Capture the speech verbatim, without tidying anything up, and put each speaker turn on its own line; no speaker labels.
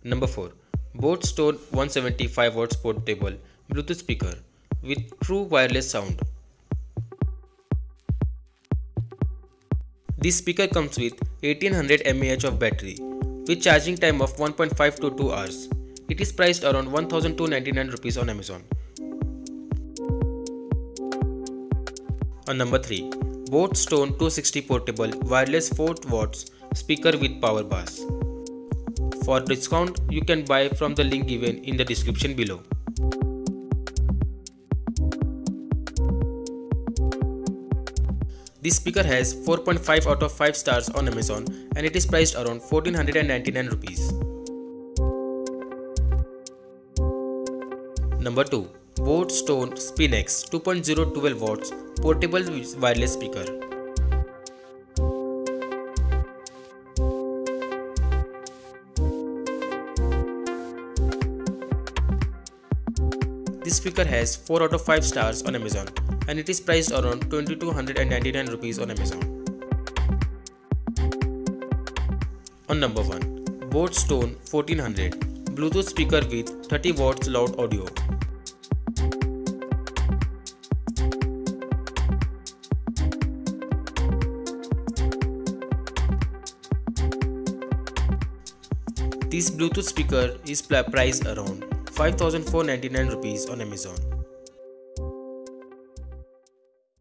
Number four. Bose Stone one seventy-five watts portable Bluetooth speaker with true wireless sound. This speaker comes with eighteen hundred milliamp hours of battery with charging time of one point five to two hours. It is priced around one thousand two hundred ninety-nine rupees on Amazon. On number three. Bose Stone two sixty portable wireless four watts speaker with power bars. For discount, you can buy from the link given in the description below. This speaker has four point five out of five stars on Amazon and it is priced around one thousand four hundred ninety-nine rupees. Number two. Bose Stone SpinX two point oh twelve watts portable wireless speaker. This speaker has four out of five stars on Amazon and it is priced around two thousand two hundred ninety-nine rupees on Amazon. On number one. Bose Stone fourteen hundred Bluetooth speaker with thirty watts loud audio. This Bluetooth speaker is priced around five thousand four hundred ninety-nine rupees on Amazon.